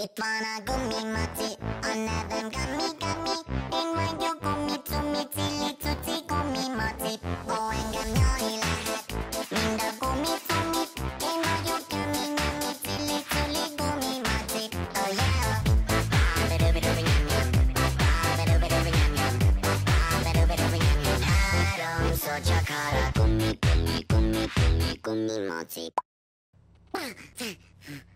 Itt van a gumimaci, a nevem Gami. Én vagyok gumi, cili, cuci, gumimaci. Ó, engem nyalni lehet, mind a gumi. Én vagyok Gami, cili, gumimaci. Oh yeah! Háromszor csak hal a gumimaci.